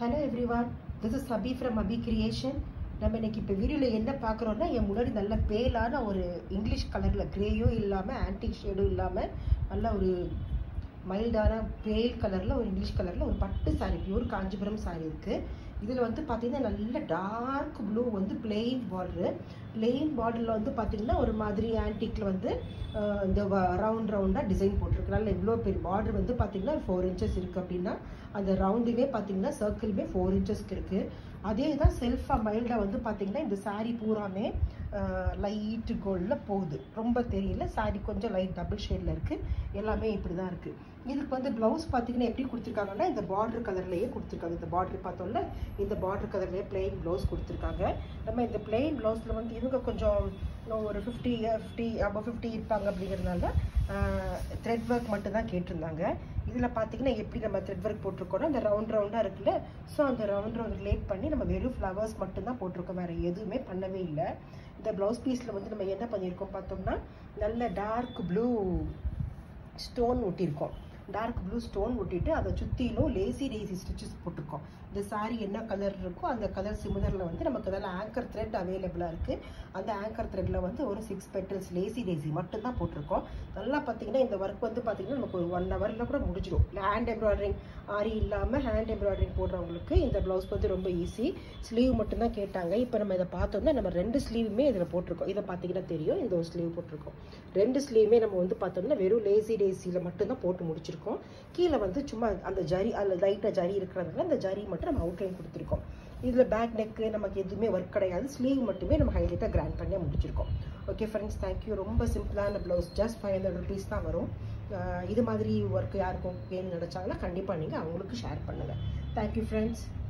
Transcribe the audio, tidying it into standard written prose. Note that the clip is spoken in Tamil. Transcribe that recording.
Hello everyone, this is Abhi from Abhi Creation. நம்ம இன்னைக்கு இப்போ வீடியோவில் என்ன பார்க்குறோன்னா என் முன்னாடி நல்ல பேலான ஒரு இங்கிலீஷ் கலரில் கிரேயும் இல்லாமல் ஆன்டிக் ஷேடும் இல்லாமல் நல்ல ஒரு மைல்டான பேல் கலரில் ஒரு இங்கிலீஷ் கலரில் ஒரு பட்டு சாரீ பியூர் காஞ்சிபுரம் சாரீ இருக்குது. இதில் வந்து பார்த்திங்கன்னா நல்ல டார்க் ப்ளூ வந்து பிளெயின் பார்டரில் வந்து பார்த்திங்கன்னா ஒரு மாதிரி ஆன்டிக்கில் வந்து இந்த ரவுண்டாக டிசைன் போட்டிருக்கு. நல்ல இவ்வளோ பெரிய பார்டர் வந்து பார்த்திங்கன்னா 4 inches இருக்குது அப்படின்னா அந்த ரவுண்டுமே பார்த்திங்கன்னா சர்க்கிளுமே 4 inchesக்கு இருக்குது. அதே தான் செல்ஃபாக மைல்டாக வந்து பார்த்திங்கன்னா இந்த சாரீ பூராமே லைட்டு கோல்டில் போகுது, ரொம்ப தெரியல. சாரீ கொஞ்சம் லைட் டபுள் ஷேடில் இருக்குது, எல்லாமே இப்படி தான் இருக்குது. இதுக்கு வந்து ப்ளவுஸ் பார்த்திங்கன்னா எப்படி கொடுத்துருக்காங்கன்னா இந்த பார்டர் கலர்லேயே கொடுத்துருக்காங்க. இந்த பார்டர் பார்த்தோம்ல, இந்த பார்டர் கலர்லேயே பிளெயின் ப்ளவுஸ் கொடுத்துருக்காங்க. நம்ம இந்த பிளெயின் ப்ளவுஸில் வந்து இவங்க கொஞ்சம் ஒரு 50 இருப்பாங்க அப்படிங்கிறதுனால த்ரெட் ஒர்க் மட்டும் தான் கேட்டிருந்தாங்க. இதில் பார்த்தீங்கன்னா எப்படி நம்ம த்ரெட் ஒர்க் போட்டிருக்கோன்னா அந்த ரவுண்டாக இருக்குல்ல, ஸோ அந்த ரவுண்ட் ரிலேட் பண்ணி நம்ம வெறும் ஃப்ளவர்ஸ் மட்டும்தான் போட்டிருக்கோம், வேறு எதுவுமே பண்ணவே இல்லை. இந்த ப்ளவுஸ் பீஸில் வந்து நம்ம என்ன பண்ணியிருக்கோம் பார்த்தோம்னா நல்ல டார்க் ப்ளூ ஸ்டோன் ஒட்டியிருக்கோம். டார்க் ப்ளூ ஸ்டோன் ஒட்டிட்டு அதை சுற்றிலும் லேசி ஸ்டிச்சஸ் போட்டிருக்கோம். இந்த சாரீ என்ன கலர் இருக்கோ அந்த கலர் சிமிலரில் வந்து நமக்கு அதில் ஆங்கர் த்ரெட் அவைலபிளாக இருக்குது. அந்த ஆங்கர் த்ரெட்டில் வந்து ஒரு 6 petals லேசி மட்டும்தான் போட்டிருக்கோம். நல்லா பார்த்தீங்கன்னா இந்த ஒர்க் வந்து பார்த்திங்கன்னா நமக்கு ஒரு 1 hourல கூட முடிஞ்சிடும். ஹேண்ட் எம்ப்ராய்டரிங் ஆரி இல்லாமல் ஹேண்ட் எம்ப்ராய்டரிங் போடுறவங்களுக்கு இந்த ப்ளவுஸ் வந்து ரொம்ப ஈஸி. ஸ்லீவ் மட்டும்தான் கேட்டாங்க. இப்போ நம்ம இதை பார்த்தோம்னா நம்ம 2 ஸ்லீவுமே இதில் போட்டிருக்கோம். இதை பார்த்தீங்கன்னா தெரியும், இந்த ஒரு ஸ்லீவ் போட்டிருக்கோம். 2 ஸ்லீவுமே நம்ம வந்து பார்த்தோம்னா வெறும் லேசியில் மட்டும்தான் போட்டு முடிச்சிருக்கோம். கீழே வந்து சும்மா அந்த ஜரி அதில் லைட்டாக ஜரி இருக்கிறதுனால அந்த ஜரி மட்டும் நம்ம அவுட்லைன் கொடுத்துருக்கோம். இதில் பேக் நெக்கு நமக்கு எதுவுமே ஒர்க் கிடையாது, ஸ்லீவ் மட்டுமே நம்ம ஹைலைட்டாக கிராண்ட் பண்ணி முடிச்சிருக்கோம். Okay friends, thank you. ரொம்ப சிம்பிளான ப்ளவுஸ், ஜஸ்ட் 500 rupees தான் வரும். இது மாதிரி ஒர்க் யாருக்கும் வேணும்னு நினச்சாங்கன்னா கண்டிப்பாக நீங்கள் அவங்களுக்கு ஷேர் பண்ணுங்கள். Thank you friends.